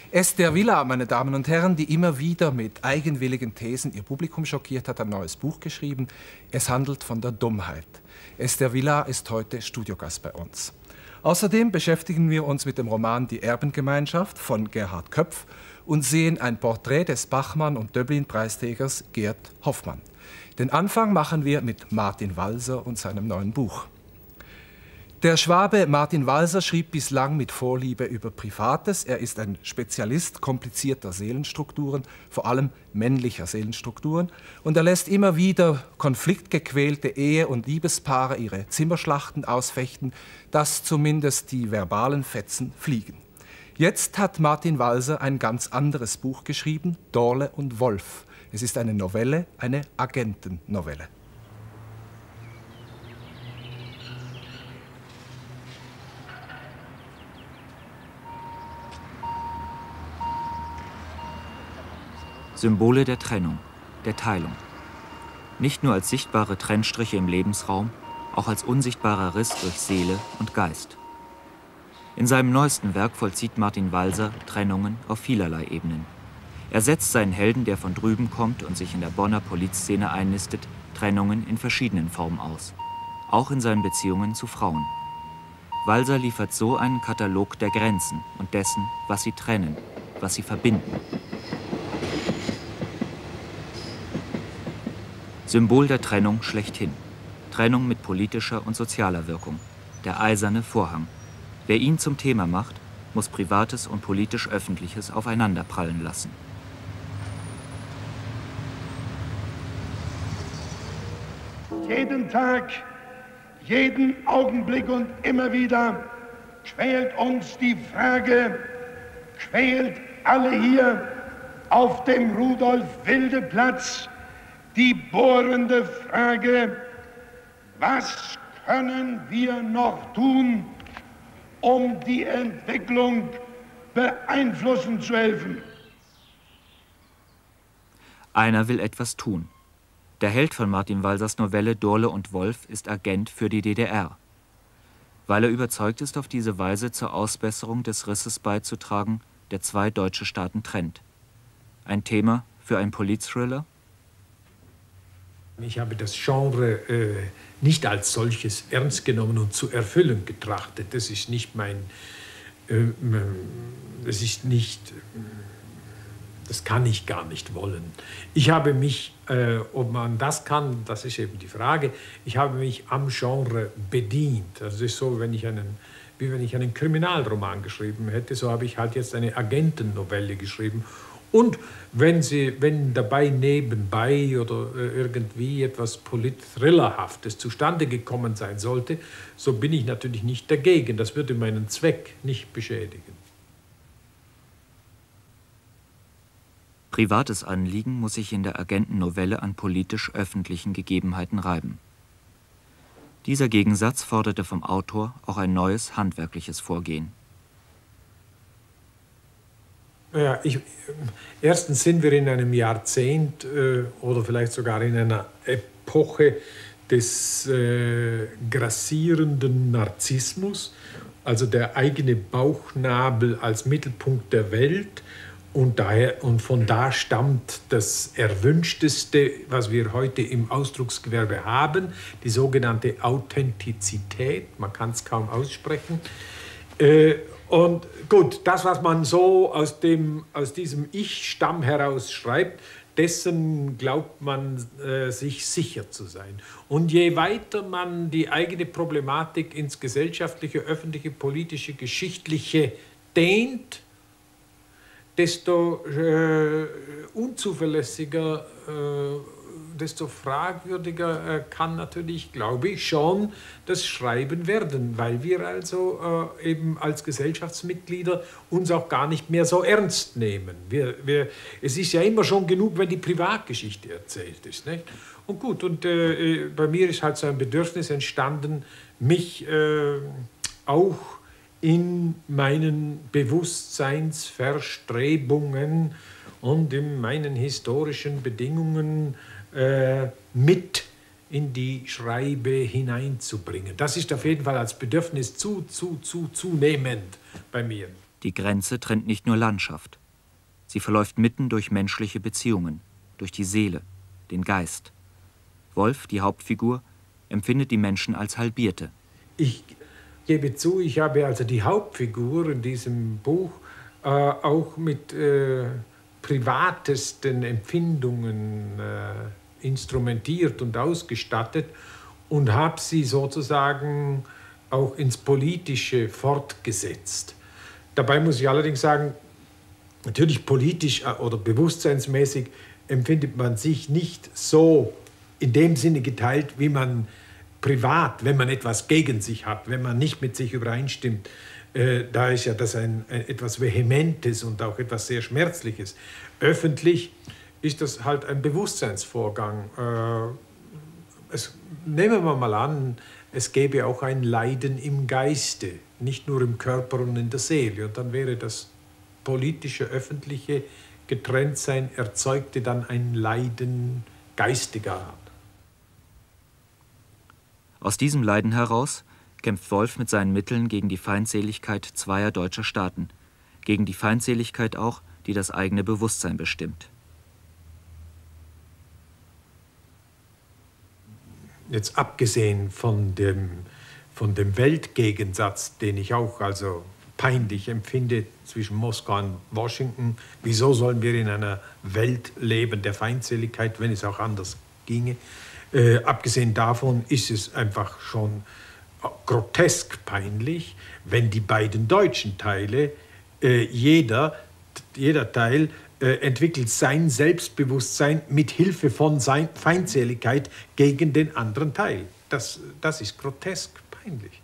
Esther Vilar, meine Damen und Herren, die immer wieder mit eigenwilligen Thesen ihr Publikum schockiert, hat ein neues Buch geschrieben. Es handelt von der Dummheit. Esther Vilar ist heute Studiogast bei uns. Außerdem beschäftigen wir uns mit dem Roman Die Erbengemeinschaft von Gerhard Köpf und sehen ein Porträt des Bachmann- und Döblin-Preisträgers Gerd Hoffmann. Den Anfang machen wir mit Martin Walser und seinem neuen Buch. Der Schwabe Martin Walser schrieb bislang mit Vorliebe über Privates. Er ist ein Spezialist komplizierter Seelenstrukturen, vor allem männlicher Seelenstrukturen. Und er lässt immer wieder konfliktgequälte Ehe- und Liebespaare ihre Zimmerschlachten ausfechten, dass zumindest die verbalen Fetzen fliegen. Jetzt hat Martin Walser ein ganz anderes Buch geschrieben, Dorle und Wolf. Es ist eine Novelle, eine Agentennovelle. Symbole der Trennung, der Teilung. Nicht nur als sichtbare Trennstriche im Lebensraum, auch als unsichtbarer Riss durch Seele und Geist. In seinem neuesten Werk vollzieht Martin Walser Trennungen auf vielerlei Ebenen. Er setzt seinen Helden, der von drüben kommt und sich in der Bonner Polizszene einnistet, Trennungen in verschiedenen Formen aus. Auch in seinen Beziehungen zu Frauen. Walser liefert so einen Katalog der Grenzen und dessen, was sie trennen, was sie verbinden. Symbol der Trennung schlechthin. Trennung mit politischer und sozialer Wirkung. Der eiserne Vorhang. Wer ihn zum Thema macht, muss Privates und politisch-Öffentliches aufeinanderprallen lassen. Jeden Tag, jeden Augenblick und immer wieder quält uns die Frage, quält alle hier auf dem Rudolf-Wilde-Platz, die bohrende Frage, was können wir noch tun, um die Entwicklung beeinflussen zu helfen? Einer will etwas tun. Der Held von Martin Walsers Novelle Dorle und Wolf ist Agent für die DDR. Weil er überzeugt ist, auf diese Weise zur Ausbesserung des Risses beizutragen, der zwei deutsche Staaten trennt. Ein Thema für einen Politthriller? Ich habe das Genre nicht als solches ernst genommen und zu erfüllen getrachtet. Das ist nicht das kann ich gar nicht wollen. Ich habe mich, ob man das kann, das ist eben die Frage, ich habe mich am Genre bedient. Also es ist so, wie wenn ich einen Kriminalroman geschrieben hätte, so habe ich halt jetzt eine Agentennovelle geschrieben. Und wenn dabei nebenbei oder irgendwie etwas Polit-Thrillerhaftes zustande gekommen sein sollte, so bin ich natürlich nicht dagegen. Das würde meinen Zweck nicht beschädigen. Privates Anliegen muss sich in der Agentennovelle an politisch-öffentlichen Gegebenheiten reiben. Dieser Gegensatz forderte vom Autor auch ein neues handwerkliches Vorgehen. Ja, erstens sind wir in einem Jahrzehnt oder vielleicht sogar in einer Epoche des grassierenden Narzissmus, also der eigene Bauchnabel als Mittelpunkt der Welt. Und von da stammt das Erwünschteste, was wir heute im Ausdrucksgewerbe haben, die sogenannte Authentizität. Man kann es kaum aussprechen. Und gut, das, was man so aus diesem Ich-Stamm heraus schreibt, dessen glaubt man sich sicher zu sein. Und je weiter man die eigene Problematik ins gesellschaftliche, öffentliche, politische, geschichtliche dehnt, desto unzuverlässiger, desto fragwürdiger kann natürlich, glaube ich, schon das Schreiben werden, weil wir also eben als Gesellschaftsmitglieder uns auch gar nicht mehr so ernst nehmen. Es ist ja immer schon genug, wenn die Privatgeschichte erzählt ist, nicht? Und gut, und bei mir ist halt so ein Bedürfnis entstanden, mich auch in meinen Bewusstseinsverstrebungen und in meinen historischen Bedingungen mit in die Schreibe hineinzubringen. Das ist auf jeden Fall als Bedürfnis zunehmend bei mir. Die Grenze trennt nicht nur Landschaft. Sie verläuft mitten durch menschliche Beziehungen, durch die Seele, den Geist. Wolf, die Hauptfigur, empfindet die Menschen als Halbierte. Ich gebe zu, ich habe also die Hauptfigur in diesem Buch auch mit privatesten Empfindungen instrumentiert und ausgestattet und habe sie sozusagen auch ins Politische fortgesetzt. Dabei muss ich allerdings sagen, natürlich politisch oder bewusstseinsmäßig empfindet man sich nicht so in dem Sinne geteilt, wie man privat, wenn man etwas gegen sich hat, wenn man nicht mit sich übereinstimmt. Da ist ja das ein etwas Vehementes und auch etwas sehr Schmerzliches. Öffentlich ist das halt ein Bewusstseinsvorgang. Nehmen wir mal an, es gäbe auch ein Leiden im Geiste, nicht nur im Körper und in der Seele. Und dann wäre das politische, öffentliche Getrenntsein, erzeugte dann ein Leiden geistiger Art. Aus diesem Leiden heraus kämpft Wolf mit seinen Mitteln gegen die Feindseligkeit zweier deutscher Staaten, gegen die Feindseligkeit auch, die das eigene Bewusstsein bestimmt. Jetzt abgesehen von dem Weltgegensatz, den ich auch also peinlich empfinde zwischen Moskau und Washington, wieso sollen wir in einer Welt leben der Feindseligkeit, wenn es auch anders ginge? Abgesehen davon ist es einfach schon grotesk peinlich, wenn die beiden deutschen Teile, jeder Teil entwickelt sein Selbstbewusstsein mit Hilfe von Feindseligkeit gegen den anderen Teil. Das ist grotesk peinlich.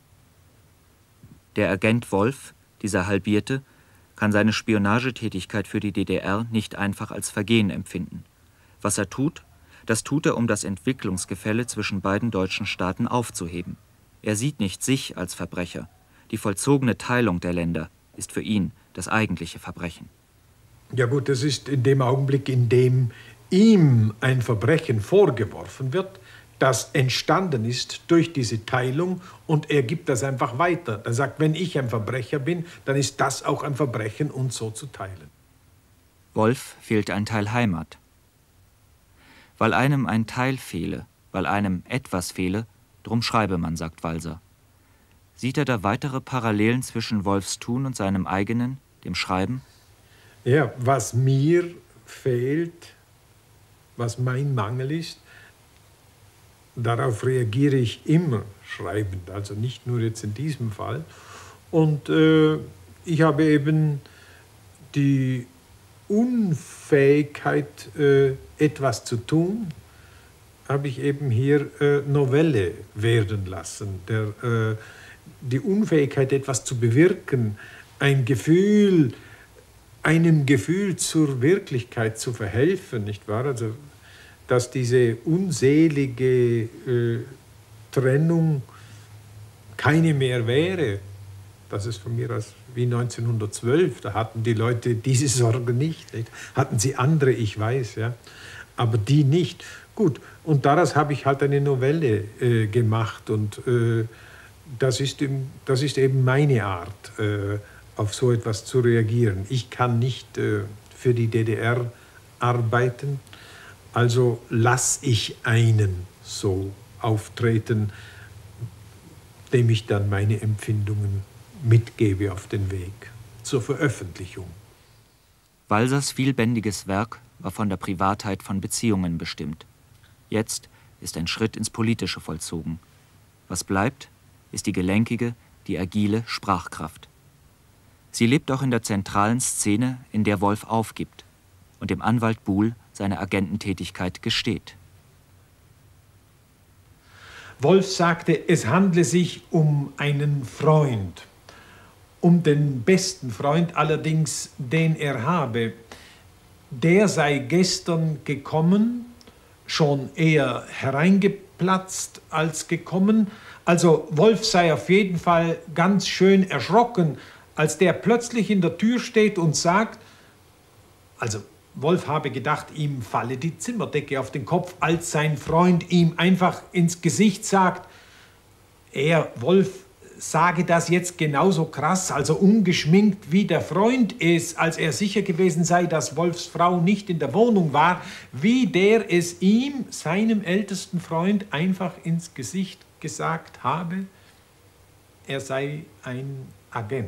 Der Agent Wolf, dieser Halbierte, kann seine Spionagetätigkeit für die DDR nicht einfach als Vergehen empfinden. Was er tut, das tut er, um das Entwicklungsgefälle zwischen beiden deutschen Staaten aufzuheben. Er sieht nicht sich als Verbrecher. Die vollzogene Teilung der Länder ist für ihn das eigentliche Verbrechen. Ja gut, das ist in dem Augenblick, in dem ihm ein Verbrechen vorgeworfen wird, das entstanden ist durch diese Teilung, und er gibt das einfach weiter. Er sagt, wenn ich ein Verbrecher bin, dann ist das auch ein Verbrechen, uns so zu teilen. Wolf fehlt ein Teil Heimat. Weil einem ein Teil fehle, weil einem etwas fehle, drum schreibe man, sagt Walser. Sieht er da weitere Parallelen zwischen Wolfs Tun und seinem eigenen, dem Schreiben? Ja, was mir fehlt, was mein Mangel ist, darauf reagiere ich immer schreibend, also nicht nur jetzt in diesem Fall. Und ich habe eben die Unfähigkeit, etwas zu tun, habe ich eben hier Novelle werden lassen. Die Unfähigkeit, etwas zu bewirken, einem Gefühl zur Wirklichkeit zu verhelfen, nicht wahr? Also, dass diese unselige Trennung keine mehr wäre, das ist von mir aus wie 1912, da hatten die Leute diese Sorge nicht. Hatten sie andere, ich weiß, ja, aber die nicht. Gut, und daraus habe ich halt eine Novelle gemacht, und das ist eben meine Art, auf so etwas zu reagieren. Ich kann nicht für die DDR arbeiten, also lasse ich einen so auftreten, dem ich dann meine Empfindungen mitgebe auf den Weg zur Veröffentlichung. Walsers vielbändiges Werk war von der Privatheit von Beziehungen bestimmt. Jetzt ist ein Schritt ins Politische vollzogen. Was bleibt, ist die gelenkige, die agile Sprachkraft. Sie lebt auch in der zentralen Szene, in der Wolf aufgibt und dem Anwalt Buhl seine Agententätigkeit gesteht. Wolf sagte, es handle sich um einen Freund, um den besten Freund allerdings, den er habe. Der sei gestern gekommen, schon eher hereingeplatzt als gekommen. Also Wolf sei auf jeden Fall ganz schön erschrocken, als der plötzlich in der Tür steht und sagt, also Wolf habe gedacht, ihm falle die Zimmerdecke auf den Kopf, als sein Freund ihm einfach ins Gesicht sagt, Wolf sage das jetzt genauso krass, also ungeschminkt wie der Freund es, als er sicher gewesen sei, dass Wolfs Frau nicht in der Wohnung war, wie der es ihm, seinem ältesten Freund, einfach ins Gesicht gesagt habe, er sei ein Agent.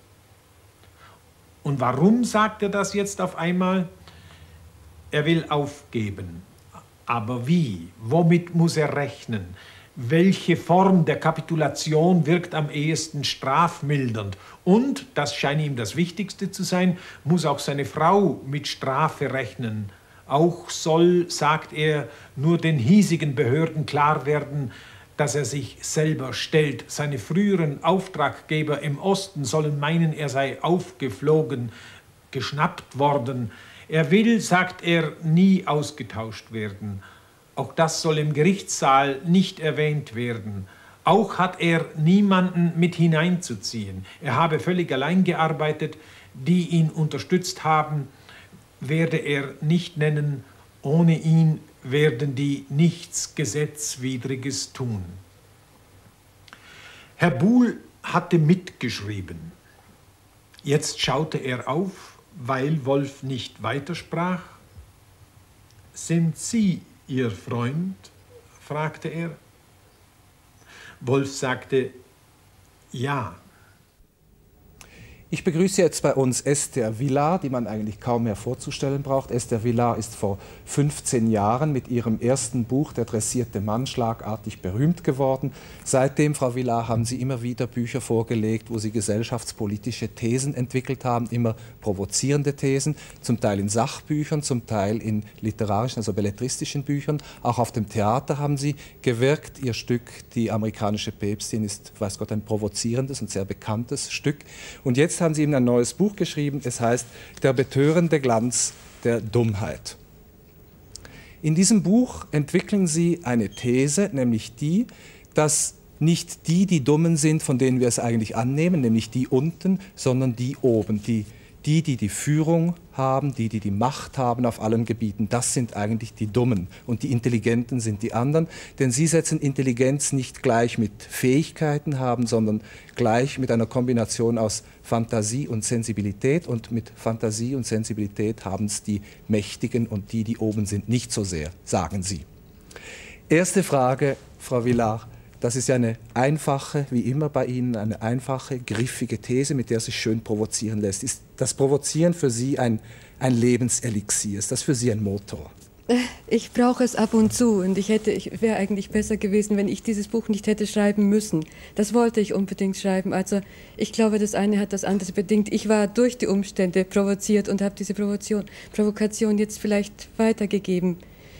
Und warum sagt er das jetzt auf einmal? Er will aufgeben. Aber wie? Womit muss er rechnen? Welche Form der Kapitulation wirkt am ehesten strafmildernd? Und, das scheint ihm das Wichtigste zu sein, muss auch seine Frau mit Strafe rechnen. Auch soll, sagt er, nur den hiesigen Behörden klar werden, dass er sich selber stellt. Seine früheren Auftraggeber im Osten sollen meinen, er sei aufgeflogen, geschnappt worden. Er will, sagt er, nie ausgetauscht werden. Auch das soll im Gerichtssaal nicht erwähnt werden. Auch hat er niemanden mit hineinzuziehen. Er habe völlig allein gearbeitet. Die ihn unterstützt haben, werde er nicht nennen. Ohne ihn werden die nichts Gesetzwidriges tun. Herr Buhl hatte mitgeschrieben. Jetzt schaute er auf, weil Wolf nicht weitersprach. »Sind Sie Ihr Freund?« fragte er. Wolf sagte, »Ja.« Ich begrüße jetzt bei uns Esther Vilar, die man eigentlich kaum mehr vorzustellen braucht. Esther Vilar ist vor 15 Jahren mit ihrem ersten Buch »Der dressierte Mann« schlagartig berühmt geworden. Seitdem, Frau Vilar, haben Sie immer wieder Bücher vorgelegt, wo Sie gesellschaftspolitische Thesen entwickelt haben, immer provozierende Thesen, zum Teil in Sachbüchern, zum Teil in literarischen, also belletristischen Büchern. Auch auf dem Theater haben Sie gewirkt. Ihr Stück »Die amerikanische Päpstin« ist, weiß Gott, ein provozierendes und sehr bekanntes Stück. Und jetzt haben Sie eben ein neues Buch geschrieben, es heißt »Der betörende Glanz der Dummheit«. In diesem Buch entwickeln Sie eine These, nämlich die, dass nicht die Dummen sind, von denen wir es eigentlich annehmen, nämlich die unten, sondern die oben, die die Führung haben, die Macht haben auf allen Gebieten, das sind eigentlich die Dummen und die Intelligenten sind die anderen, denn sie setzen Intelligenz nicht gleich mit Fähigkeiten haben, sondern gleich mit einer Kombination aus Fantasie und Sensibilität und mit Fantasie und Sensibilität haben es die Mächtigen und die oben sind nicht so sehr, sagen sie. Erste Frage, Frau Vilar. Das ist ja eine einfache, wie immer bei Ihnen, eine einfache, griffige These, mit der sich schön provozieren lässt. Ist das Provozieren für Sie ein Lebenselixier? Ist das für Sie ein Motor? Ich brauche es ab und zu und ich wäre eigentlich besser gewesen, wenn ich dieses Buch nicht hätte schreiben müssen. Das wollte ich unbedingt schreiben. Also ich glaube, das eine hat das andere bedingt. Ich war durch die Umstände provoziert und habe diese Provokation jetzt vielleicht weitergegeben.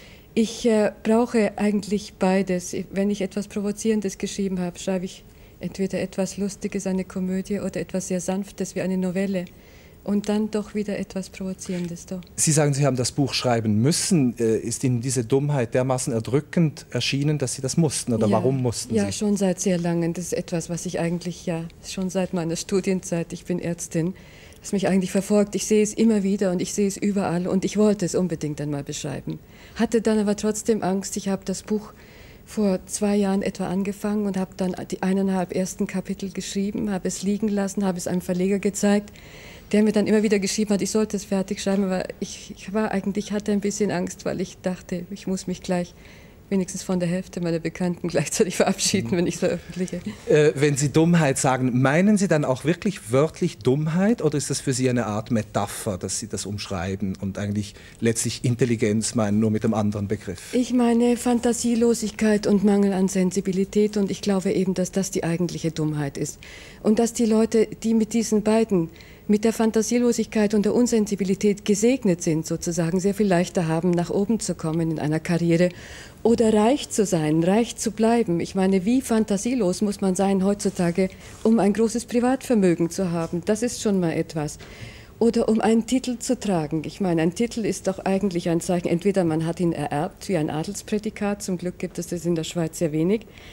Ich brauche eigentlich beides. Wenn ich etwas Provozierendes geschrieben habe, schreibe ich entweder etwas Lustiges, eine Komödie, oder etwas sehr Sanftes wie eine Novelle. Und dann doch wieder etwas Provozierendes. Doch. Sie sagen, Sie haben das Buch schreiben müssen. Ist Ihnen diese Dummheit dermaßen erdrückend erschienen, dass Sie das mussten? Oder ja, warum mussten Sie? Ja, schon seit sehr langem. Das ist etwas, was ich eigentlich, schon seit meiner Studienzeit, ich bin Ärztin, das mich eigentlich verfolgt. Ich sehe es immer wieder und ich sehe es überall und ich wollte es unbedingt einmal beschreiben. Hatte dann aber trotzdem Angst. Ich habe das Buch vor 2 Jahren etwa angefangen und habe dann die 1,5 ersten Kapitel geschrieben, habe es liegen lassen, habe es einem Verleger gezeigt, der mir dann immer wieder geschrieben hat, ich sollte es fertig schreiben, aber ich hatte ein bisschen Angst, weil ich dachte, ich muss mich gleich wenigstens von der Hälfte meiner Bekannten gleichzeitig verabschieden, wenn ich es veröffentliche. Wenn Sie Dummheit sagen, meinen Sie dann auch wirklich wörtlich Dummheit oder ist das für Sie eine Art Metapher, dass Sie das umschreiben und eigentlich letztlich Intelligenz meinen, nur mit einem anderen Begriff? Ich meine Fantasielosigkeit und Mangel an Sensibilität und ich glaube eben, dass das die eigentliche Dummheit ist. Und dass die Leute, die mit diesen beiden, mit der Fantasielosigkeit und der Unsensibilität gesegnet sind, sozusagen sehr viel leichter haben, nach oben zu kommen in einer Karriere oder reich zu sein, reich zu bleiben. Ich meine, wie fantasielos muss man sein heutzutage, um ein großes Privatvermögen zu haben? Das ist schon mal etwas. Oder um einen Titel zu tragen. Ich meine, ein Titel ist doch eigentlich ein Zeichen, entweder man hat ihn ererbt, wie ein Adelsprädikat, zum Glück gibt es das in der Schweiz sehr wenig,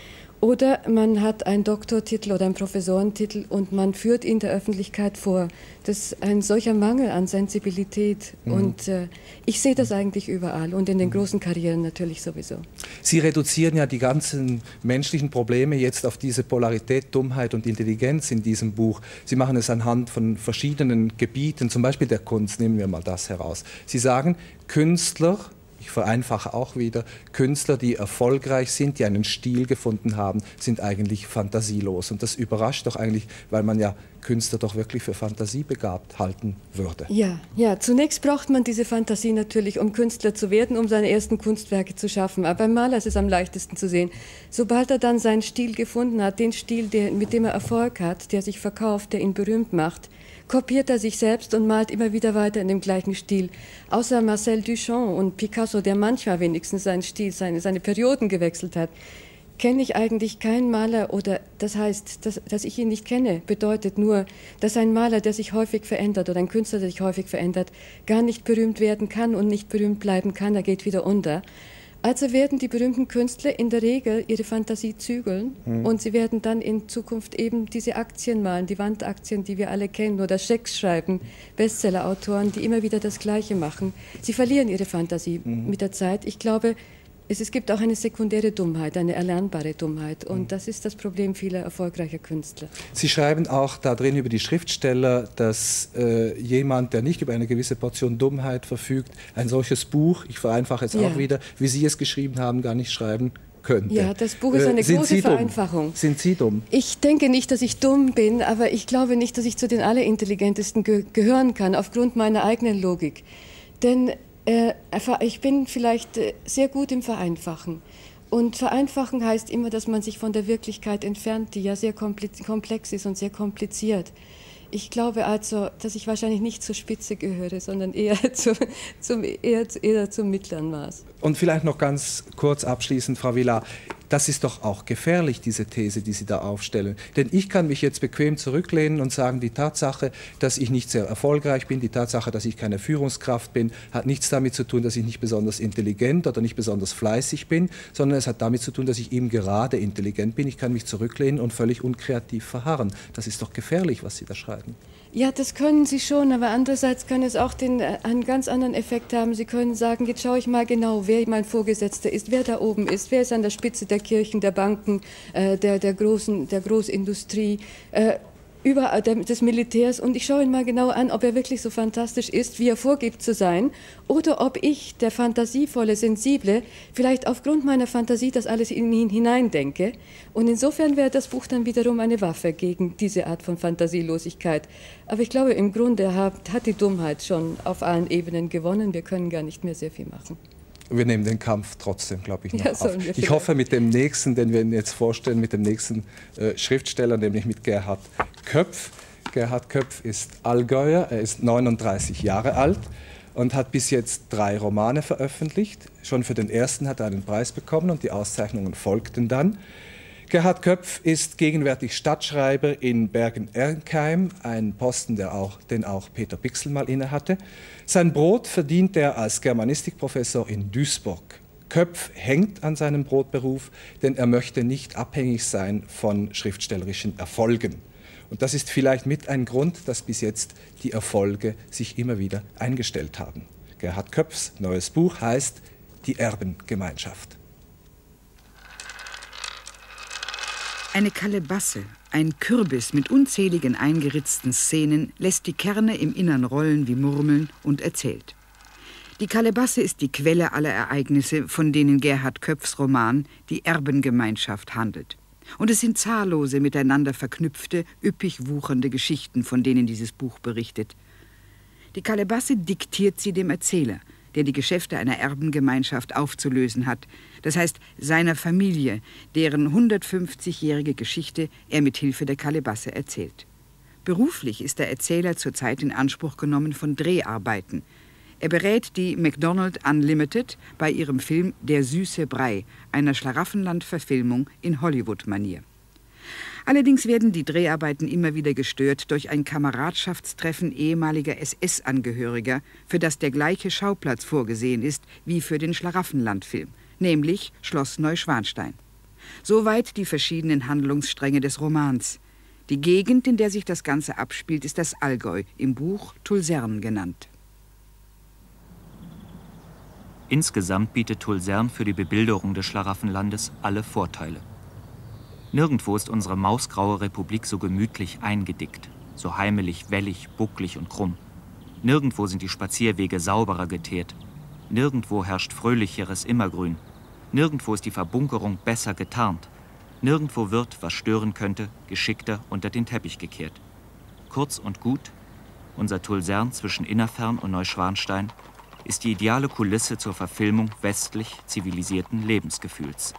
Oder man hat einen Doktortitel oder einen Professorentitel und man führt ihn der Öffentlichkeit vor. Das ist ein solcher Mangel an Sensibilität. Und ich sehe das eigentlich überall und in den großen Karrieren natürlich sowieso. Sie reduzieren ja die ganzen menschlichen Probleme jetzt auf diese Polarität, Dummheit und Intelligenz in diesem Buch. Sie machen es anhand von verschiedenen Gebieten, zum Beispiel der Kunst, nehmen wir mal das heraus. Sie sagen, Künstler, ich vereinfache auch wieder, Künstler, die erfolgreich sind, die einen Stil gefunden haben, sind eigentlich fantasielos. Und das überrascht doch eigentlich, weil man ja Künstler doch wirklich für fantasiebegabt halten würde. Ja, zunächst braucht man diese Fantasie natürlich, um Künstler zu werden, um seine ersten Kunstwerke zu schaffen. Aber beim Maler ist es am leichtesten zu sehen. Sobald er dann seinen Stil gefunden hat, den Stil, mit dem er Erfolg hat, der sich verkauft, der ihn berühmt macht, kopiert er sich selbst und malt immer wieder weiter in dem gleichen Stil. Außer Marcel Duchamp und Picasso, der manchmal wenigstens seinen Stil, seine Perioden gewechselt hat, kenne ich eigentlich keinen Maler, oder das heißt, dass ich ihn nicht kenne, bedeutet nur, dass ein Maler, der sich häufig verändert, oder ein Künstler, der sich häufig verändert, gar nicht berühmt werden kann und nicht berühmt bleiben kann, er geht wieder unter. Also werden die berühmten Künstler in der Regel ihre Fantasie zügeln und sie werden dann in Zukunft eben diese Aktien malen, die Wandaktien, die wir alle kennen, oder Schecks schreiben, Bestsellerautoren, die immer wieder das Gleiche machen. Sie verlieren ihre Fantasie mit der Zeit. Ich glaube, es gibt auch eine sekundäre Dummheit, eine erlernbare Dummheit. Und das ist das Problem vieler erfolgreicher Künstler. Sie schreiben auch da drin über die Schriftsteller, dass jemand, der nicht über eine gewisse Portion Dummheit verfügt, ein solches Buch, ich vereinfache es auch wieder, wie Sie es geschrieben haben, gar nicht schreiben könnte. Ja, das Buch ist eine große Vereinfachung. Sind Sie dumm? Ich denke nicht, dass ich dumm bin, aber ich glaube nicht, dass ich zu den Allerintelligentesten gehören kann, aufgrund meiner eigenen Logik. Denn ich bin vielleicht sehr gut im Vereinfachen. Und vereinfachen heißt immer, dass man sich von der Wirklichkeit entfernt, die ja sehr komplex ist und sehr kompliziert. Ich glaube also, dass ich wahrscheinlich nicht zur Spitze gehöre, sondern eher zum mittleren Maß. Und vielleicht noch ganz kurz abschließend, Frau Villard, das ist doch auch gefährlich, diese These, die Sie da aufstellen. Denn ich kann mich jetzt bequem zurücklehnen und sagen, die Tatsache, dass ich nicht sehr erfolgreich bin, die Tatsache, dass ich keine Führungskraft bin, hat nichts damit zu tun, dass ich nicht besonders intelligent oder nicht besonders fleißig bin, sondern es hat damit zu tun, dass ich eben gerade intelligent bin. Ich kann mich zurücklehnen und völlig unkreativ verharren. Das ist doch gefährlich, was Sie da schreiben. Ja, das können Sie schon, aber andererseits kann es auch einen ganz anderen Effekt haben. Sie können sagen, jetzt schaue ich mal genau, wer mein Vorgesetzter ist, wer da oben ist, wer ist an der Spitze der Kirchen, der Banken, der Großindustrie, überall des Militärs, und ich schaue ihn mal genau an, ob er wirklich so fantastisch ist, wie er vorgibt zu sein, oder ob ich, der fantasievolle, sensible, vielleicht aufgrund meiner Fantasie das alles in ihn hineindenke. Und insofern wäre das Buch dann wiederum eine Waffe gegen diese Art von Fantasielosigkeit. Aber ich glaube, im Grunde hat die Dummheit schon auf allen Ebenen gewonnen. Wir können gar nicht mehr sehr viel machen. Wir nehmen den Kampf trotzdem, glaube ich, noch auf. Ich hoffe, mit dem nächsten, den wir Ihnen jetzt vorstellen, mit dem nächsten Schriftsteller, nämlich mit Gerhard Köpf. Gerhard Köpf ist Allgäuer, er ist 39 Jahre alt und hat bis jetzt 3 Romane veröffentlicht. Schon für den ersten hat er einen Preis bekommen und die Auszeichnungen folgten dann. Gerhard Köpf ist gegenwärtig Stadtschreiber in Bergen-Ernkheim, ein Posten, den auch Peter Pixel mal innehatte. Sein Brot verdient er als Germanistikprofessor in Duisburg. Köpf hängt an seinem Brotberuf, denn er möchte nicht abhängig sein von schriftstellerischen Erfolgen. Und das ist vielleicht mit ein Grund, dass bis jetzt die Erfolge sich immer wieder eingestellt haben. Gerhard Köpfs neues Buch heißt Die Erbengemeinschaft. Eine Kalebasse, ein Kürbis mit unzähligen eingeritzten Szenen, lässt die Kerne im Innern rollen wie Murmeln und erzählt. Die Kalebasse ist die Quelle aller Ereignisse, von denen Gerhard Köpfs Roman Die Erbengemeinschaft handelt. Und es sind zahllose, miteinander verknüpfte, üppig wuchernde Geschichten, von denen dieses Buch berichtet. Die Kalebasse diktiert sie dem Erzähler, der die Geschäfte einer Erbengemeinschaft aufzulösen hat, das heißt seiner Familie, deren 150-jährige Geschichte er mit Hilfe der Kalebasse erzählt. Beruflich ist der Erzähler zurzeit in Anspruch genommen von Dreharbeiten. Er berät die McDonald Unlimited bei ihrem Film Der süße Brei, einer Schlaraffenland-Verfilmung in Hollywood-Manier. Allerdings werden die Dreharbeiten immer wieder gestört durch ein Kameradschaftstreffen ehemaliger SS-Angehöriger, für das der gleiche Schauplatz vorgesehen ist wie für den Schlaraffenland-Film, nämlich Schloss Neuschwanstein. Soweit die verschiedenen Handlungsstränge des Romans. Die Gegend, in der sich das Ganze abspielt, ist das Allgäu, im Buch Tulsern genannt. Insgesamt bietet Tulsern für die Bebilderung des Schlaraffenlandes alle Vorteile. Nirgendwo ist unsere mausgraue Republik so gemütlich eingedickt, so heimelig, wellig, bucklig und krumm. Nirgendwo sind die Spazierwege sauberer geteert. Nirgendwo herrscht fröhlicheres Immergrün. Nirgendwo ist die Verbunkerung besser getarnt. Nirgendwo wird, was stören könnte, geschickter unter den Teppich gekehrt. Kurz und gut, unser Tulsern zwischen Innerfern und Neuschwanstein ist die ideale Kulisse zur Verfilmung westlich zivilisierten Lebensgefühls.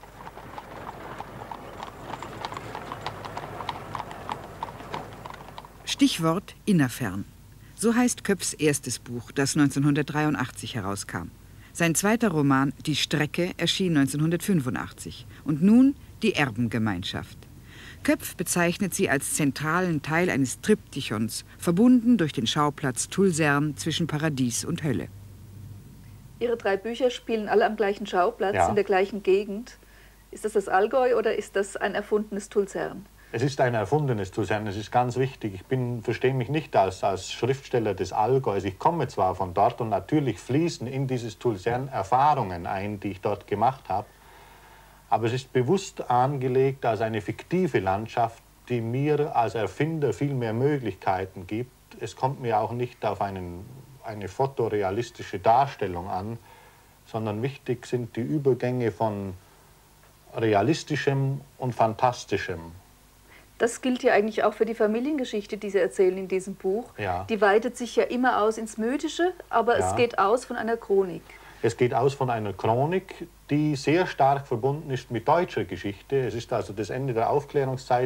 Stichwort Innerfern. So heißt Köpfs erstes Buch, das 1983 herauskam. Sein zweiter Roman, Die Strecke, erschien 1985. Und nun die Erbengemeinschaft. Köpf bezeichnet sie als zentralen Teil eines Triptychons, verbunden durch den Schauplatz Tulsern zwischen Paradies und Hölle. Ihre 3 Bücher spielen alle am gleichen Schauplatz, in der gleichen Gegend. Ist das das Allgäu oder ist das ein erfundenes Tulsern? Es ist ein erfundenes Tulsern, es ist ganz wichtig. Ich verstehe mich nicht als Schriftsteller des Allgäus. Ich komme zwar von dort und natürlich fließen in dieses Tulsern Erfahrungen ein, die ich dort gemacht habe. Aber es ist bewusst angelegt als eine fiktive Landschaft, die mir als Erfinder viel mehr Möglichkeiten gibt. Es kommt mir auch nicht auf eine fotorealistische Darstellung an, sondern wichtig sind die Übergänge von realistischem und fantastischem. Das gilt ja eigentlich auch für die Familiengeschichte, die Sie erzählen in diesem Buch. Ja. Die weitet sich ja immer aus ins Mythische, aber es geht aus von einer Chronik. Es geht aus von einer Chronik, die sehr stark verbunden ist mit deutscher Geschichte. Es ist also das Ende der Aufklärungszeit,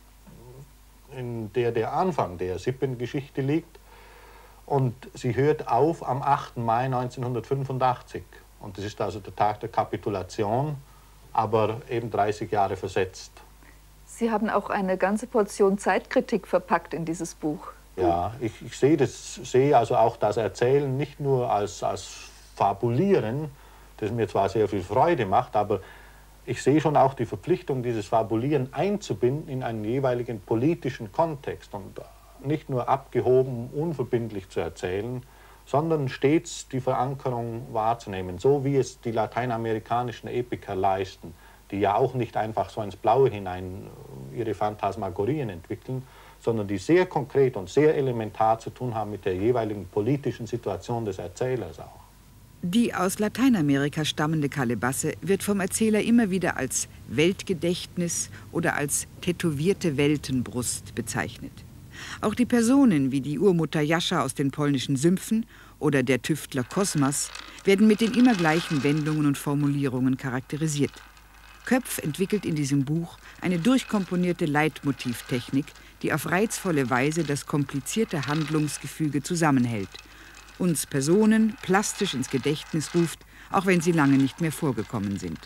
in der der Anfang der Sippengeschichte liegt. Und sie hört auf am 8. Mai 1985. Und das ist also der Tag der Kapitulation, aber eben 30 Jahre versetzt. Sie haben auch eine ganze Portion Zeitkritik verpackt in dieses Buch. Ja, ich sehe also auch das Erzählen nicht nur als Fabulieren, das mir zwar sehr viel Freude macht, aber ich sehe schon auch die Verpflichtung, dieses Fabulieren einzubinden in einen jeweiligen politischen Kontext und nicht nur abgehoben, unverbindlich zu erzählen, sondern stets die Verankerung wahrzunehmen, so wie es die lateinamerikanischen Epiker leisten, die ja auch nicht einfach so ins Blaue hinein ihre Phantasmagorien entwickeln, sondern die sehr konkret und sehr elementar zu tun haben mit der jeweiligen politischen Situation des Erzählers auch. Die aus Lateinamerika stammende Kalebasse wird vom Erzähler immer wieder als Weltgedächtnis oder als tätowierte Weltenbrust bezeichnet. Auch die Personen wie die Urmutter Jascha aus den polnischen Sümpfen oder der Tüftler Kosmas werden mit den immer gleichen Wendungen und Formulierungen charakterisiert. Köpf entwickelt in diesem Buch eine durchkomponierte Leitmotivtechnik, die auf reizvolle Weise das komplizierte Handlungsgefüge zusammenhält, uns Personen plastisch ins Gedächtnis ruft, auch wenn sie lange nicht mehr vorgekommen sind.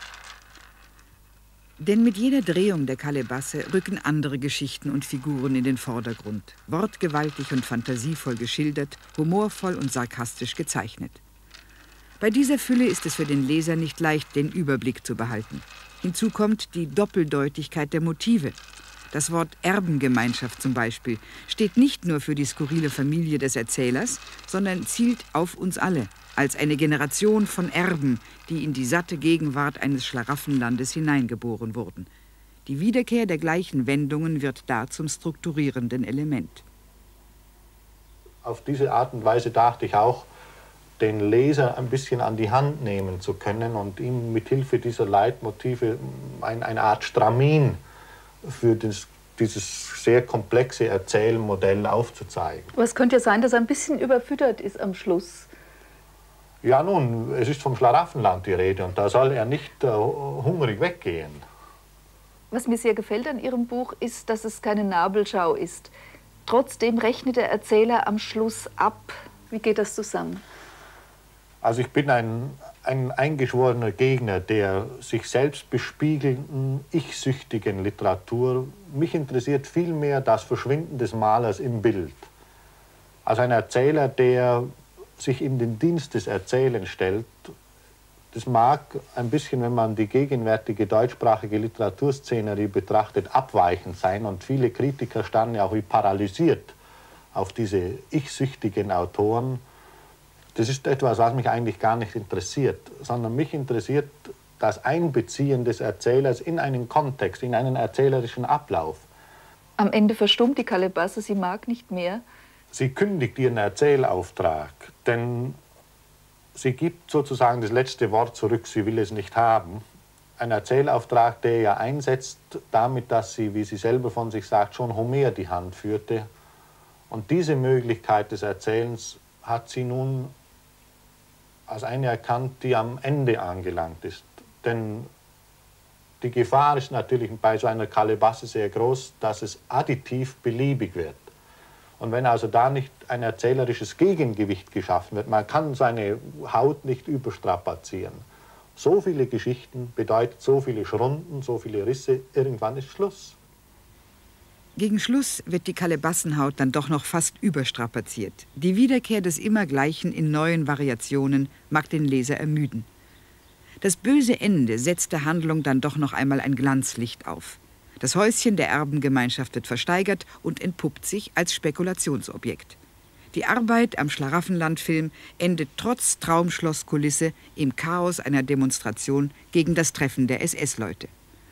Denn mit jeder Drehung der Kalebasse rücken andere Geschichten und Figuren in den Vordergrund, wortgewaltig und fantasievoll geschildert, humorvoll und sarkastisch gezeichnet. Bei dieser Fülle ist es für den Leser nicht leicht, den Überblick zu behalten. Hinzu kommt die Doppeldeutigkeit der Motive. Das Wort Erbengemeinschaft zum Beispiel steht nicht nur für die skurrile Familie des Erzählers, sondern zielt auf uns alle, als eine Generation von Erben, die in die satte Gegenwart eines Schlaraffenlandes hineingeboren wurden. Die Wiederkehr der gleichen Wendungen wird da zum strukturierenden Element. Auf diese Art und Weise dachte ich auch, den Leser ein bisschen an die Hand nehmen zu können und ihm mit Hilfe dieser Leitmotive eine Art Stramin für dieses sehr komplexe Erzählmodell aufzuzeigen. Aber es könnte ja sein, dass er ein bisschen überfüttert ist am Schluss. Ja nun, es ist vom Schlaraffenland die Rede und da soll er nicht hungrig weggehen. Was mir sehr gefällt an Ihrem Buch ist, dass es keine Nabelschau ist. Trotzdem rechnet der Erzähler am Schluss ab. Wie geht das zusammen? Also ich bin ein eingeschworener Gegner der sich selbst bespiegelnden, ich-süchtigen Literatur. Mich interessiert vielmehr das Verschwinden des Malers im Bild. Also ein Erzähler, der sich in den Dienst des Erzählens stellt, Das mag ein bisschen, wenn man die gegenwärtige deutschsprachige Literaturszenerie betrachtet, abweichend sein. Und viele Kritiker standen ja auch wie paralysiert auf diese ich-süchtigen Autoren. Das ist etwas, was mich eigentlich gar nicht interessiert, sondern mich interessiert das Einbeziehen des Erzählers in einen Kontext, in einen erzählerischen Ablauf. Am Ende verstummt die Kalebasse, sie mag nicht mehr. Sie kündigt ihren Erzählauftrag, denn sie gibt sozusagen das letzte Wort zurück, sie will es nicht haben. Ein Erzählauftrag, der ja einsetzt damit, dass sie, wie sie selber von sich sagt, schon Homer die Hand führte. Und diese Möglichkeit des Erzählens hat sie nun als eine erkannt, die am Ende angelangt ist. Denn die Gefahr ist natürlich bei so einer Kalebasse sehr groß, dass es additiv beliebig wird. Und wenn also da nicht ein erzählerisches Gegengewicht geschaffen wird, man kann seine Haut nicht überstrapazieren. So viele Geschichten bedeutet so viele Schrunden, so viele Risse, irgendwann ist Schluss. Gegen Schluss wird die Kalebassenhaut dann doch noch fast überstrapaziert. Die Wiederkehr des Immergleichen in neuen Variationen mag den Leser ermüden. Das böse Ende setzt der Handlung dann doch noch einmal ein Glanzlicht auf. Das Häuschen der Erbengemeinschaft wird versteigert und entpuppt sich als Spekulationsobjekt. Die Arbeit am Schlaraffenland-Film endet trotz Traumschlosskulisse im Chaos einer Demonstration gegen das Treffen der SS-Leute.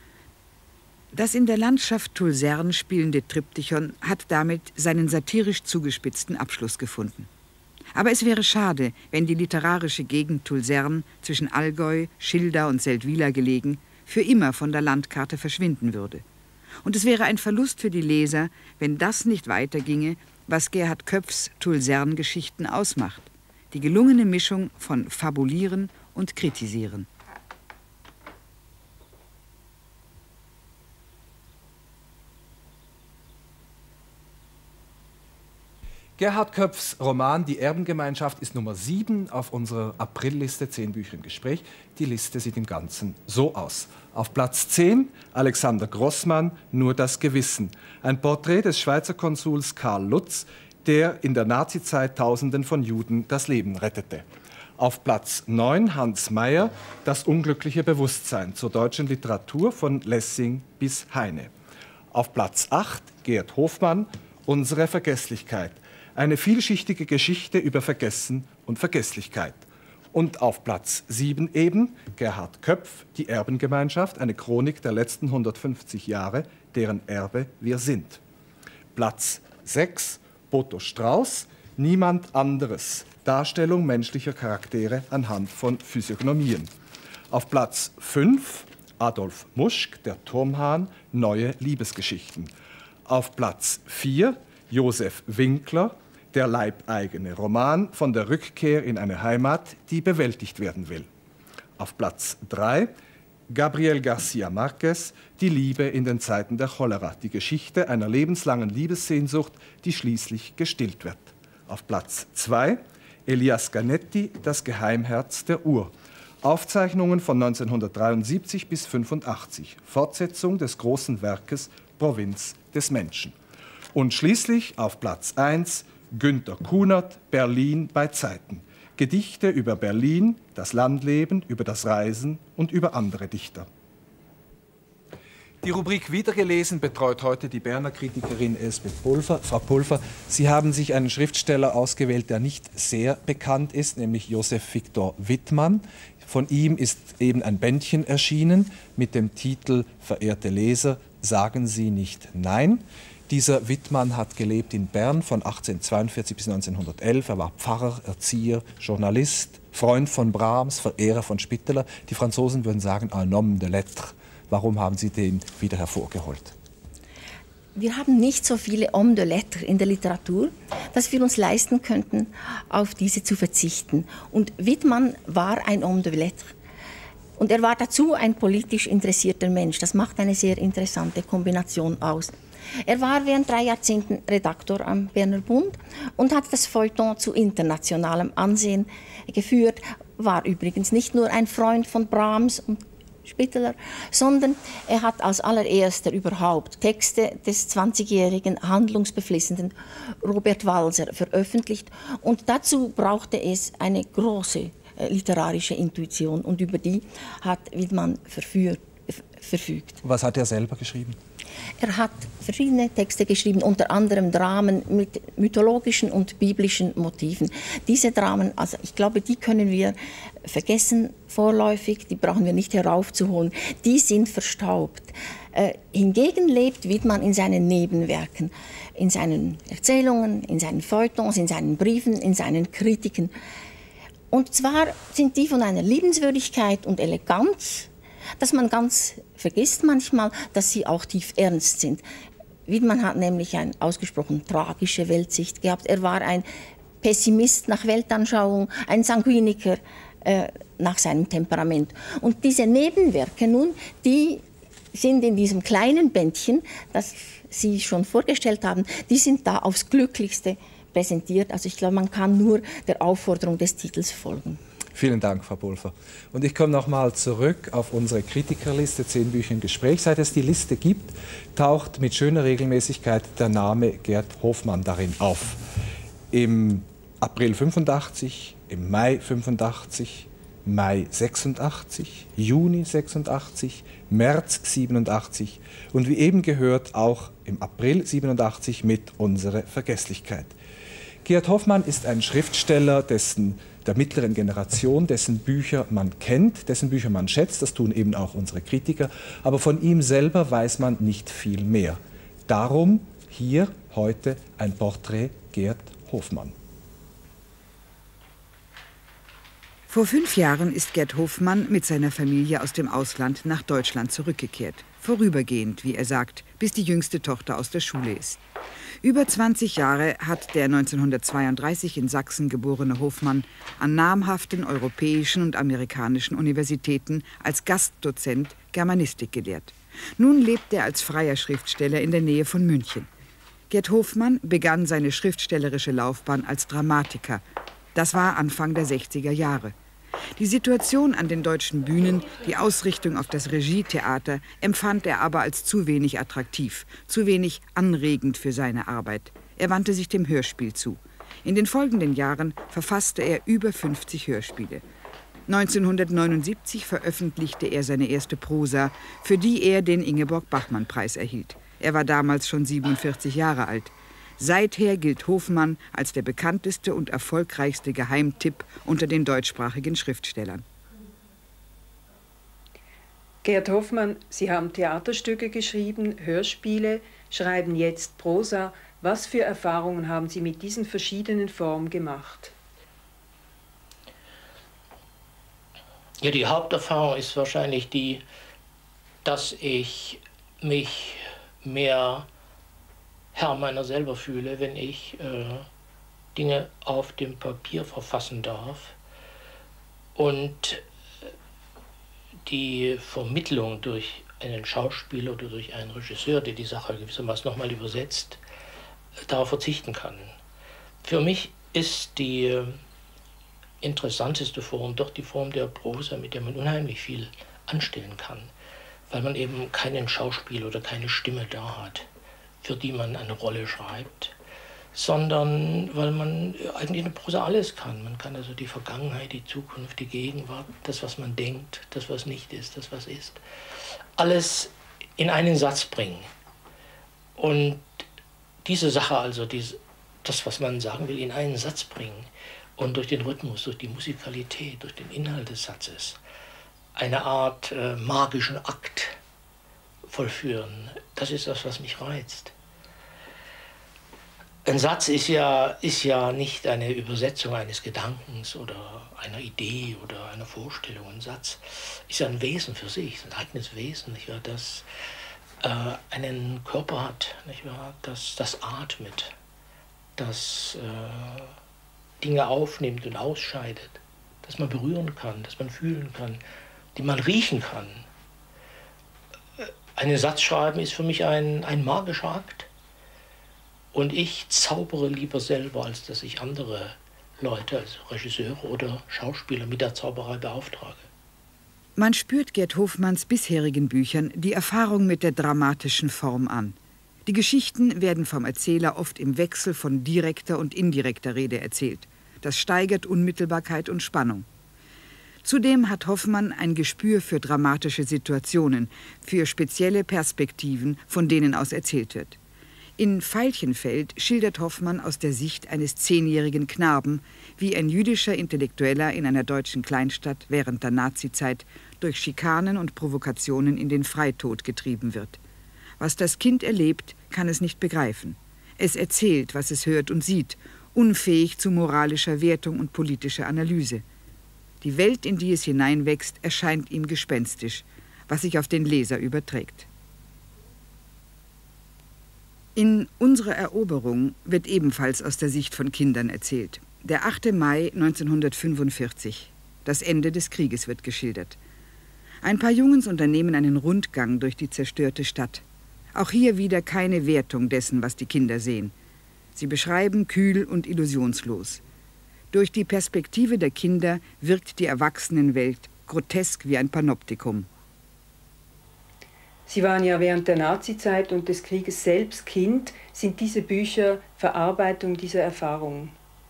Das in der Landschaft Toulsern spielende Triptychon hat damit seinen satirisch zugespitzten Abschluss gefunden. Aber es wäre schade, wenn die literarische Gegend Toulsern, zwischen Allgäu, Schilda und Seldwyla gelegen, für immer von der Landkarte verschwinden würde. Und es wäre ein Verlust für die Leser, wenn das nicht weiterginge, was Gerhard Köpfs Toulsern-Geschichten ausmacht. Die gelungene Mischung von Fabulieren und Kritisieren. Gerhard Köpfs Roman Die Erbengemeinschaft ist Nummer 7 auf unserer Aprilliste 10 Bücher im Gespräch. Die Liste sieht im Ganzen so aus. Auf Platz 10 Alexander Grossmann, Nur das Gewissen. Ein Porträt des Schweizer Konsuls Karl Lutz, der in der Nazizeit Tausenden von Juden das Leben rettete. Auf Platz 9 Hans Meyer, Das unglückliche Bewusstsein, zur deutschen Literatur von Lessing bis Heine. Auf Platz 8 Gerd Hofmann, Unsere Vergesslichkeit. Eine vielschichtige Geschichte über Vergessen und Vergesslichkeit. Und auf Platz 7 eben Gerhard Köpf, Die Erbengemeinschaft, eine Chronik der letzten 150 Jahre, deren Erbe wir sind. Platz 6 Boto Strauß, Niemand anderes, Darstellung menschlicher Charaktere anhand von Physiognomien. Auf Platz 5 Adolf Muschk, Der Turmhahn, Neue Liebesgeschichten. Auf Platz 4 Josef Winkler, Der leibeigene Roman von der Rückkehr in eine Heimat, die bewältigt werden will. Auf Platz 3 Gabriel García Márquez, Die Liebe in den Zeiten der Cholera, die Geschichte einer lebenslangen Liebessehnsucht, die schließlich gestillt wird. Auf Platz 2 Elias Canetti, Das Geheimherz der Uhr. Aufzeichnungen von 1973 bis 1985, Fortsetzung des großen Werkes Provinz des Menschen. Und schließlich auf Platz 1 Günter Kunert, Berlin bei Zeiten. Gedichte über Berlin, das Landleben, über das Reisen und über andere Dichter. Die Rubrik Wiedergelesen betreut heute die Berner Kritikerin Elsbeth Pulver. Frau Pulver, Sie haben sich einen Schriftsteller ausgewählt, der nicht sehr bekannt ist, nämlich Josef Viktor Wittmann. Von ihm ist eben ein Bändchen erschienen mit dem Titel Verehrte Leser, sagen Sie nicht Nein. Dieser Wittmann hat gelebt in Bern von 1842 bis 1911. Er war Pfarrer, Erzieher, Journalist, Freund von Brahms, Verehrer von Spitteler. Die Franzosen würden sagen, un homme de lettres. Warum haben Sie den wieder hervorgeholt? Wir haben nicht so viele Hommes de lettres in der Literatur, dass wir uns leisten könnten, auf diese zu verzichten. Und Wittmann war ein Homme de lettres. Und er war dazu ein politisch interessierter Mensch. Das macht eine sehr interessante Kombination aus. Er war während 3 Jahrzehnten Redaktor am Berner Bund und hat das Feuilleton zu internationalem Ansehen geführt, war übrigens nicht nur ein Freund von Brahms und Spitteler, sondern er hat als allererster überhaupt Texte des 20-jährigen handlungsbeflissenen Robert Walser veröffentlicht. Und dazu brauchte es eine große literarische Intuition und über die hat Widmann verfügt. Was hat er selber geschrieben? Er hat verschiedene Texte geschrieben, unter anderem Dramen mit mythologischen und biblischen Motiven. Diese Dramen, also ich glaube, die können wir vergessen vorläufig, die brauchen wir nicht heraufzuholen, die sind verstaubt. Hingegen lebt Widmann in seinen Nebenwerken, in seinen Erzählungen, in seinen Feuilletons, in seinen Briefen, in seinen Kritiken. Und zwar sind die von einer Liebenswürdigkeit und Eleganz, dass man ganz vergisst manchmal, dass sie auch tief ernst sind. Widmann hat nämlich eine ausgesprochen tragische Weltsicht gehabt. Er war ein Pessimist nach Weltanschauung, ein Sanguiniker nach seinem Temperament. Und diese Nebenwerke nun, die sind in diesem kleinen Bändchen, das Sie schon vorgestellt haben, die sind da aufs Glücklichste präsentiert. Also ich glaube, man kann nur der Aufforderung des Titels folgen. Vielen Dank, Frau Pulver. Und ich komme nochmal zurück auf unsere Kritikerliste 10 Bücher im Gespräch. Seit es die Liste gibt, taucht mit schöner Regelmäßigkeit der Name Gerd Hofmann darin auf. Im April 85, im Mai 85, Mai 86, Juni 86, März 87 und wie eben gehört auch im April 87 mit Unsere Vergesslichkeit. Gerd Hofmann ist ein Schriftsteller der mittleren Generation, dessen Bücher man kennt, dessen Bücher man schätzt, das tun eben auch unsere Kritiker, aber von ihm selber weiß man nicht viel mehr. Darum hier heute ein Porträt Gerd Hofmann. Vor 5 Jahren ist Gerd Hofmann mit seiner Familie aus dem Ausland nach Deutschland zurückgekehrt. Vorübergehend, wie er sagt, bis die jüngste Tochter aus der Schule ist. Über 20 Jahre hat der 1932 in Sachsen geborene Hofmann an namhaften europäischen und amerikanischen Universitäten als Gastdozent Germanistik gelehrt. Nun lebt er als freier Schriftsteller in der Nähe von München. Gerd Hofmann begann seine schriftstellerische Laufbahn als Dramatiker. Das war Anfang der 60er Jahre. Die Situation an den deutschen Bühnen, die Ausrichtung auf das Regietheater, empfand er aber als zu wenig attraktiv, zu wenig anregend für seine Arbeit. Er wandte sich dem Hörspiel zu. In den folgenden Jahren verfasste er über 50 Hörspiele. 1979 veröffentlichte er seine erste Prosa, für die er den Ingeborg-Bachmann-Preis erhielt. Er war damals schon 47 Jahre alt. Seither gilt Hofmann als der bekannteste und erfolgreichste Geheimtipp unter den deutschsprachigen Schriftstellern. Gerd Hofmann, Sie haben Theaterstücke geschrieben, Hörspiele, schreiben jetzt Prosa. Was für Erfahrungen haben Sie mit diesen verschiedenen Formen gemacht? Ja, die Haupterfahrung ist wahrscheinlich die, dass ich mich mehr Herr meiner selber fühle, wenn ich Dinge auf dem Papier verfassen darf. Und die Vermittlung durch einen Schauspieler oder durch einen Regisseur, der die Sache gewissermaßen nochmal übersetzt, darauf verzichten kann. Für mich ist die interessanteste Form doch die Form der Prosa, mit der man unheimlich viel anstellen kann, weil man eben keinen Schauspieler oder keine Stimme da hat, für die man eine Rolle schreibt, sondern weil man eigentlich in der Prosa alles kann. Man kann also die Vergangenheit, die Zukunft, die Gegenwart, das, was man denkt, das, was nicht ist, das, was ist, alles in einen Satz bringen. Und diese Sache, also das, was man sagen will, in einen Satz bringen und durch den Rhythmus, durch die Musikalität, durch den Inhalt des Satzes eine Art magischen Akt vollführen, das ist das, was mich reizt. Ein Satz ist ja nicht eine Übersetzung eines Gedankens oder einer Idee oder einer Vorstellung. Ein Satz ist ja ein Wesen für sich, ein eigenes Wesen, nicht wahr, das einen Körper hat, nicht wahr, das atmet, das Dinge aufnimmt und ausscheidet, das man berühren kann, das man fühlen kann, die man riechen kann. Einen Satz schreiben ist für mich ein magischer Akt. Und ich zaubere lieber selber, als dass ich andere Leute, also Regisseure oder Schauspieler, mit der Zauberei beauftrage. Man spürt Gerd Hofmanns bisherigen Büchern die Erfahrung mit der dramatischen Form an. Die Geschichten werden vom Erzähler oft im Wechsel von direkter und indirekter Rede erzählt. Das steigert Unmittelbarkeit und Spannung. Zudem hat Hoffmann ein Gespür für dramatische Situationen, für spezielle Perspektiven, von denen aus erzählt wird. In Veilchenfeld schildert Hoffmann aus der Sicht eines 10-jährigen Knaben, wie ein jüdischer Intellektueller in einer deutschen Kleinstadt während der Nazizeit durch Schikanen und Provokationen in den Freitod getrieben wird. Was das Kind erlebt, kann es nicht begreifen. Es erzählt, was es hört und sieht, unfähig zu moralischer Wertung und politischer Analyse. Die Welt, in die es hineinwächst, erscheint ihm gespenstisch, was sich auf den Leser überträgt. In Unsere Eroberung wird ebenfalls aus der Sicht von Kindern erzählt. Der 8. Mai 1945. Das Ende des Krieges wird geschildert. Ein paar Jungens unternehmen einen Rundgang durch die zerstörte Stadt. Auch hier wieder keine Wertung dessen, was die Kinder sehen. Sie beschreiben kühl und illusionslos. Durch die Perspektive der Kinder wirkt die Erwachsenenwelt grotesk wie ein Panoptikum. Sie waren ja während der Nazizeit und des Krieges selbst Kind. Sind diese Bücher Verarbeitung dieser Erfahrungen?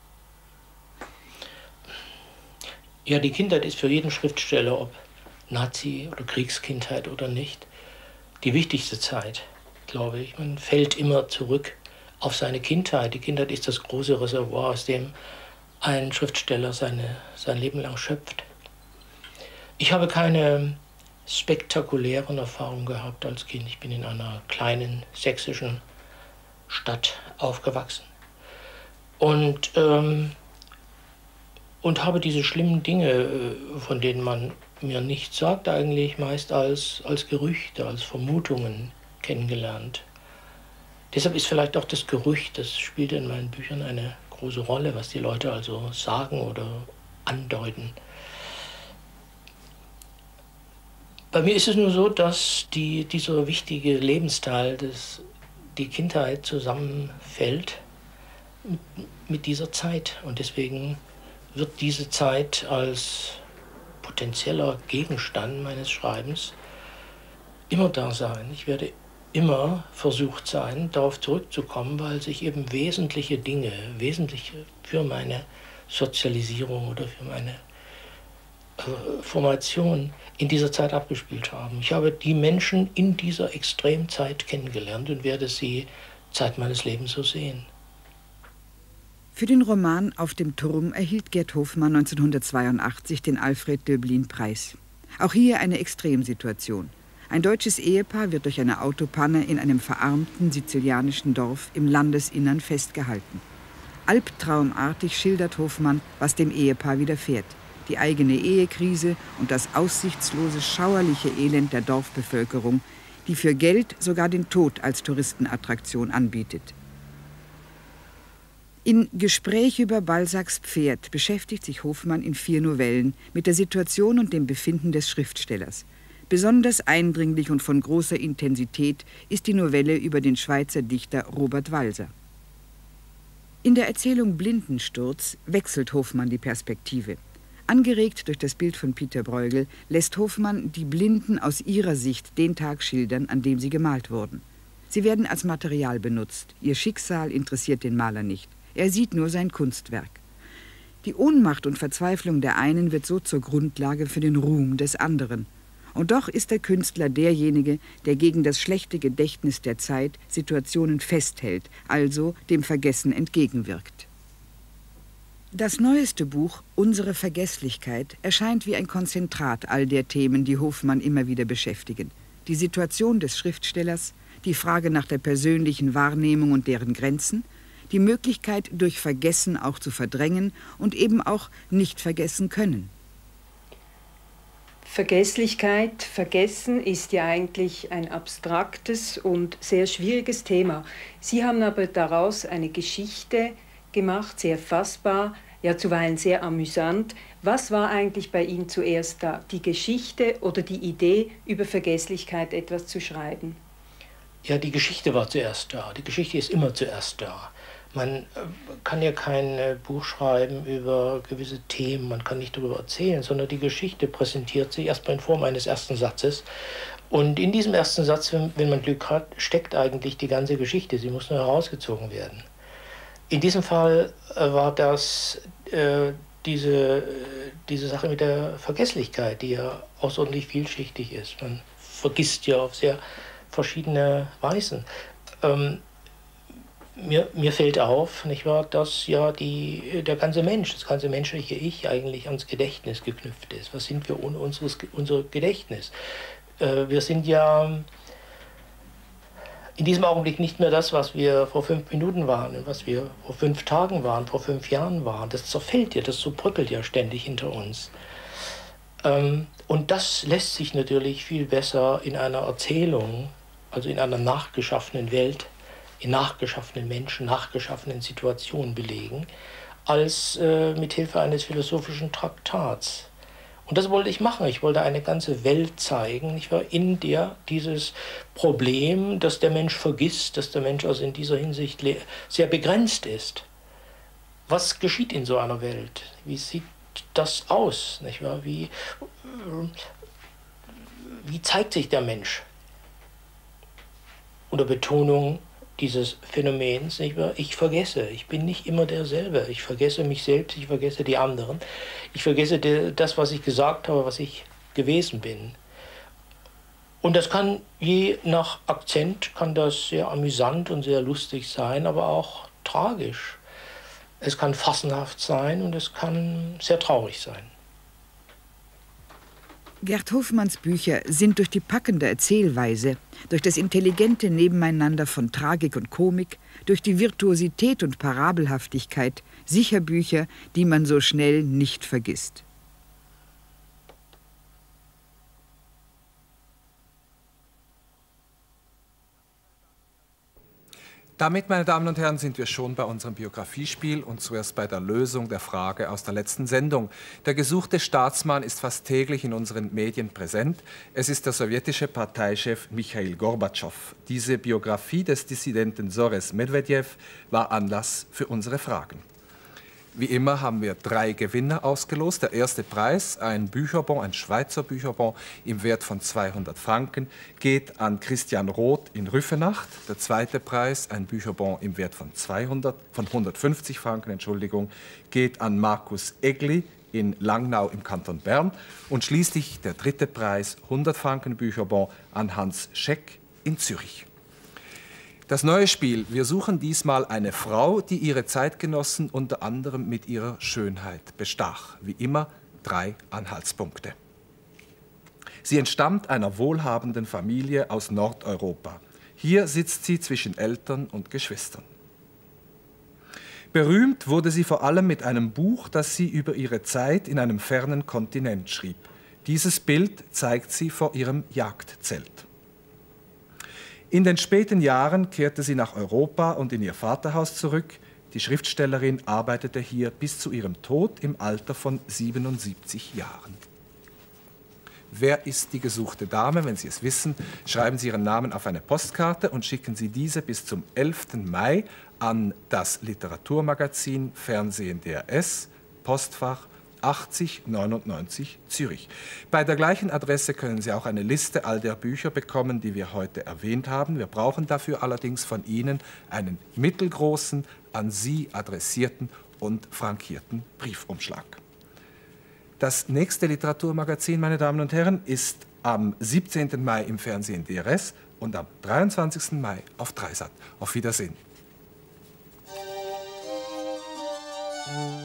Ja, die Kindheit ist für jeden Schriftsteller, ob Nazi- oder Kriegskindheit oder nicht, die wichtigste Zeit, glaube ich. Man fällt immer zurück auf seine Kindheit. Die Kindheit ist das große Reservoir, aus dem ein Schriftsteller sein Leben lang schöpft. Ich habe keine spektakulären Erfahrungen gehabt als Kind. Ich bin in einer kleinen sächsischen Stadt aufgewachsen und habe diese schlimmen Dinge, von denen man mir nichts sagt, eigentlich meist als Gerüchte, als Vermutungen kennengelernt. Deshalb ist vielleicht auch das Gerücht, das spielt in meinen Büchern eine große Rolle, was die Leute also sagen oder andeuten. Bei mir ist es nur so, dass dieser wichtige Lebensteil, die Kindheit, zusammenfällt mit dieser Zeit. Und deswegen wird diese Zeit als potenzieller Gegenstand meines Schreibens immer da sein. Ich werde immer versucht sein, darauf zurückzukommen, weil sich eben wesentliche Dinge, wesentliche für meine Sozialisierung oder für meine Formation in dieser Zeit abgespielt haben. Ich habe die Menschen in dieser Extremzeit kennengelernt und werde sie Zeit meines Lebens so sehen. Für den Roman Auf dem Turm erhielt Gerd Hofmann 1982 den Alfred-Döblin-Preis. Auch hier eine Extremsituation. Ein deutsches Ehepaar wird durch eine Autopanne in einem verarmten sizilianischen Dorf im Landesinnern festgehalten. Albtraumartig schildert Hofmann, was dem Ehepaar widerfährt. Die eigene Ehekrise und das aussichtslose, schauerliche Elend der Dorfbevölkerung, die für Geld sogar den Tod als Touristenattraktion anbietet. In Gespräch über Balzacs Pferd beschäftigt sich Hofmann in 4 Novellen mit der Situation und dem Befinden des Schriftstellers. Besonders eindringlich und von großer Intensität ist die Novelle über den Schweizer Dichter Robert Walser. In der Erzählung Blindensturz wechselt Hofmann die Perspektive. Angeregt durch das Bild von Peter Bruegel lässt Hofmann die Blinden aus ihrer Sicht den Tag schildern, an dem sie gemalt wurden. Sie werden als Material benutzt. Ihr Schicksal interessiert den Maler nicht. Er sieht nur sein Kunstwerk. Die Ohnmacht und Verzweiflung der einen wird so zur Grundlage für den Ruhm des anderen. Und doch ist der Künstler derjenige, der gegen das schlechte Gedächtnis der Zeit Situationen festhält, also dem Vergessen entgegenwirkt. Das neueste Buch, Unsere Vergesslichkeit, erscheint wie ein Konzentrat all der Themen, die Hofmann immer wieder beschäftigen. Die Situation des Schriftstellers, die Frage nach der persönlichen Wahrnehmung und deren Grenzen, die Möglichkeit, durch Vergessen auch zu verdrängen und eben auch nicht vergessen können. Vergesslichkeit, Vergessen ist ja eigentlich ein abstraktes und sehr schwieriges Thema. Sie haben aber daraus eine Geschichte gemacht, sehr fassbar, ja zuweilen sehr amüsant. Was war eigentlich bei Ihnen zuerst da? Die Geschichte oder die Idee, über Vergesslichkeit etwas zu schreiben? Ja, die Geschichte war zuerst da. Die Geschichte ist immer zuerst da. Man kann ja kein Buch schreiben über gewisse Themen, man kann nicht darüber erzählen, sondern die Geschichte präsentiert sich erstmal in Form eines ersten Satzes. Und in diesem ersten Satz, wenn man Glück hat, steckt eigentlich die ganze Geschichte. Sie muss nur herausgezogen werden. In diesem Fall war das diese Sache mit der Vergesslichkeit, die ja außerordentlich vielschichtig ist. Man vergisst ja auf sehr verschiedene Weisen. Mir fällt auf, nicht wahr, dass ja der ganze Mensch, das ganze menschliche Ich eigentlich ans Gedächtnis geknüpft ist. Was sind wir ohne unser Gedächtnis? Wir sind ja in diesem Augenblick nicht mehr das, was wir vor 5 Minuten waren, was wir vor 5 Tagen waren, vor 5 Jahren waren. Das zerfällt ja, das zerbröckelt ja ständig hinter uns. Und das lässt sich natürlich viel besser in einer Erzählung, also in einer nachgeschaffenen Welt, in nachgeschaffenen Menschen, nachgeschaffenen Situationen belegen, als mit Hilfe eines philosophischen Traktats. Und das wollte ich machen. Ich wollte eine ganze Welt zeigen, nicht wahr, in der dieses Problem, dass der Mensch vergisst, dass der Mensch also in dieser Hinsicht sehr begrenzt ist. Was geschieht in so einer Welt? Wie sieht das aus? Nicht wahr? Wie zeigt sich der Mensch? Unter Betonung dieses Phänomens, nicht wahr? Ich vergesse, ich bin nicht immer derselbe. Ich vergesse mich selbst, ich vergesse die anderen. Ich vergesse das, was ich gesagt habe, was ich gewesen bin. Und das kann, je nach Akzent, kann das sehr amüsant und sehr lustig sein, aber auch tragisch. Es kann fassenhaft sein und es kann sehr traurig sein. Gerd Hofmanns Bücher sind durch die packende Erzählweise, durch das intelligente Nebeneinander von Tragik und Komik, durch die Virtuosität und Parabelhaftigkeit sicher Bücher, die man so schnell nicht vergisst. Damit, meine Damen und Herren, sind wir schon bei unserem Biografiespiel und zuerst bei der Lösung der Frage aus der letzten Sendung. Der gesuchte Staatsmann ist fast täglich in unseren Medien präsent. Es ist der sowjetische Parteichef Michail Gorbatschow. Diese Biografie des Dissidenten Sores Medwedew war Anlass für unsere Fragen. Wie immer haben wir 3 Gewinner ausgelost. Der erste Preis, ein Bücherbon, ein Schweizer Bücherbon im Wert von 200 Franken, geht an Christian Roth in Rüfenacht. Der zweite Preis, ein Bücherbon im Wert von 150 Franken, geht an Markus Egli in Langnau im Kanton Bern. Und schließlich der dritte Preis, 100 Franken Bücherbon, an Hans Scheck in Zürich. Das neue Spiel, wir suchen diesmal eine Frau, die ihre Zeitgenossen unter anderem mit ihrer Schönheit bestach. Wie immer 3 Anhaltspunkte. Sie entstammt einer wohlhabenden Familie aus Nordeuropa. Hier sitzt sie zwischen Eltern und Geschwistern. Berühmt wurde sie vor allem mit einem Buch, das sie über ihre Zeit in einem fernen Kontinent schrieb. Dieses Bild zeigt sie vor ihrem Jagdzelt. In den späten Jahren kehrte sie nach Europa und in ihr Vaterhaus zurück. Die Schriftstellerin arbeitete hier bis zu ihrem Tod im Alter von 77 Jahren. Wer ist die gesuchte Dame? Wenn Sie es wissen, schreiben Sie Ihren Namen auf eine Postkarte und schicken Sie diese bis zum 11. Mai an das Literaturmagazin Fernsehen DRS, Postfach 8099 Zürich. Bei der gleichen Adresse können Sie auch eine Liste all der Bücher bekommen, die wir heute erwähnt haben. Wir brauchen dafür allerdings von Ihnen einen mittelgroßen, an Sie adressierten und frankierten Briefumschlag. Das nächste Literaturmagazin, meine Damen und Herren, ist am 17. Mai im Fernsehen DRS und am 23. Mai auf Dreisat. Auf Wiedersehen.